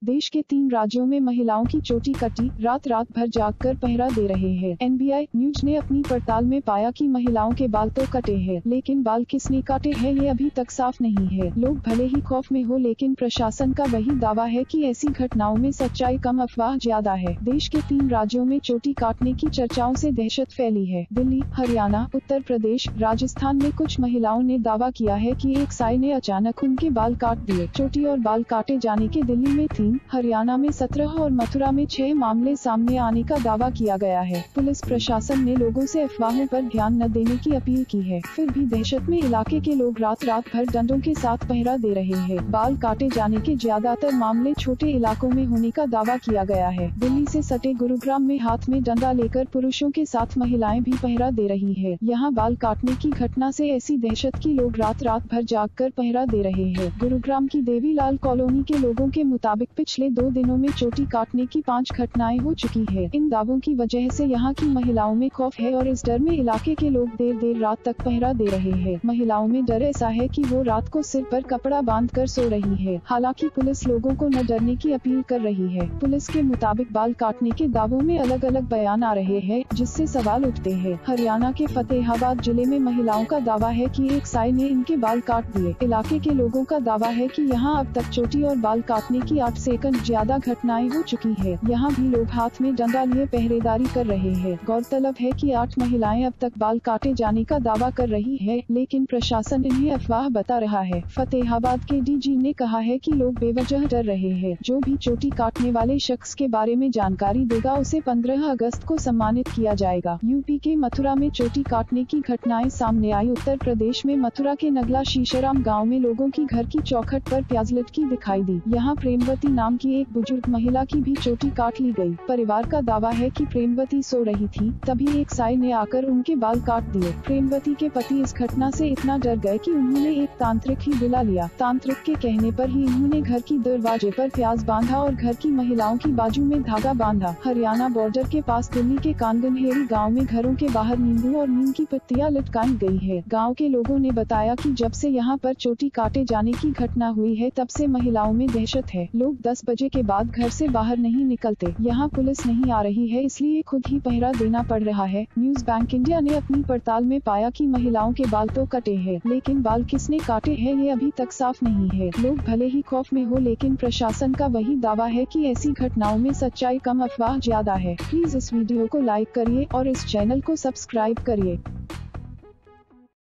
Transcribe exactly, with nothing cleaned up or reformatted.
देश के तीन राज्यों में महिलाओं की चोटी कटी, रात रात भर जागकर पहरा दे रहे हैं। एन बी आई न्यूज ने अपनी पड़ताल में पाया कि महिलाओं के बाल तो कटे हैं, लेकिन बाल किसने काटे हैं ये अभी तक साफ नहीं है। लोग भले ही खौफ में हो, लेकिन प्रशासन का वही दावा है कि ऐसी घटनाओं में सच्चाई कम अफवाह ज्यादा है। देश के तीन राज्यों में चोटी काटने की चर्चाओं से दहशत फैली है। दिल्ली, हरियाणा, उत्तर प्रदेश, राजस्थान में कुछ महिलाओं ने दावा किया है कि एक साई ने अचानक उनके बाल काट दिए। चोटी और बाल काटे जाने के दिल्ली में तीन, हरियाणा में सत्रह और मथुरा में छह मामले सामने आने का दावा किया गया है। पुलिस प्रशासन ने लोगों से अफवाहों पर ध्यान न देने की अपील की है। फिर भी दहशत में इलाके के लोग रात रात भर डंडों के साथ पहरा दे रहे हैं। बाल काटे जाने के ज्यादातर मामले छोटे इलाकों में होने का दावा किया गया है। दिल्ली से सटे गुरुग्राम में हाथ में डंडा लेकर पुरुषों के साथ महिलाएं भी पहरा दे रही है। यहाँ बाल काटने की घटना से ऐसी दहशत की लोग रात रात भर जागकर पहरा दे रहे हैं। गुरुग्राम की देवीलाल कॉलोनी के लोगों के मुताबिक पिछले दो दिनों में चोटी काटने की पाँच घटनाएं हो चुकी है। इन दावों की वजह से यहाँ की महिलाओं में खौफ है और इस डर में इलाके के लोग देर देर रात तक पहरा दे रहे हैं। महिलाओं में डर ऐसा है कि वो रात को सिर पर कपड़ा बांधकर सो रही है। हालांकि पुलिस लोगों को न डरने की अपील कर रही है। पुलिस के मुताबिक बाल काटने के दावों में अलग अलग बयान आ रहे हैं, जिससे सवाल उठते हैं। हरियाणा के फतेहाबाद जिले में महिलाओं का दावा है कि एक साई ने इनके बाल काट दिए। इलाके के लोगों का दावा है कि यहाँ अब तक चोटी और बाल काटने की आठ से कहीं ज्यादा घटनाएं हो चुकी है। यहाँ भी लोग हाथ में डंडा लिए पहरेदारी कर रहे हैं। गौरतलब है कि आठ महिलाएं अब तक बाल काटे जाने का दावा कर रही है, लेकिन प्रशासन इन्हें अफवाह बता रहा है। फतेहाबाद के डी जी ने कहा है कि लोग बेवजह डर रहे हैं। जो भी चोटी काटने वाले शख्स के बारे में जानकारी देगा उसे पंद्रह अगस्त को सम्मानित किया जाएगा। यूपी के मथुरा में चोटी काटने की घटनाएं सामने आई। उत्तर प्रदेश में मथुरा के नगला शीशराम गाँव में लोगों की घर की चौखट पर प्याज लटकी दिखाई दी। यहाँ प्रेमवती नाम की एक बुजुर्ग महिला की भी चोटी काट ली गई। परिवार का दावा है कि प्रेमवती सो रही थी, तभी एक साई ने आकर उनके बाल काट दिए। प्रेमवती के पति इस घटना से इतना डर गए कि उन्होंने एक तांत्रिक ही बुला लिया। तांत्रिक के कहने पर ही उन्होंने घर की दरवाजे पर प्याज बांधा और घर की महिलाओं की बाजू में धागा बांधा। हरियाणा बॉर्डर के पास दिल्ली के कानगनहेड़ी गाँव में घरों के बाहर नींबू और नीम की पत्तियां लटकाई गई है। गाँव के लोगों ने बताया कि जब से यहाँ पर चोटी काटे जाने की घटना हुई है, तब से महिलाओं में दहशत है। लोग दस बजे के बाद घर से बाहर नहीं निकलते। यहाँ पुलिस नहीं आ रही है, इसलिए खुद ही पहरा देना पड़ रहा है। न्यूज बैंक इंडिया ने अपनी पड़ताल में पाया कि महिलाओं के बाल तो कटे हैं, लेकिन बाल किसने काटे हैं ये अभी तक साफ नहीं है। लोग भले ही खौफ में हो, लेकिन प्रशासन का वही दावा है कि ऐसी घटनाओं में सच्चाई कम अफवाह ज्यादा है। प्लीज इस वीडियो को लाइक करिए और इस चैनल को सब्सक्राइब करिए।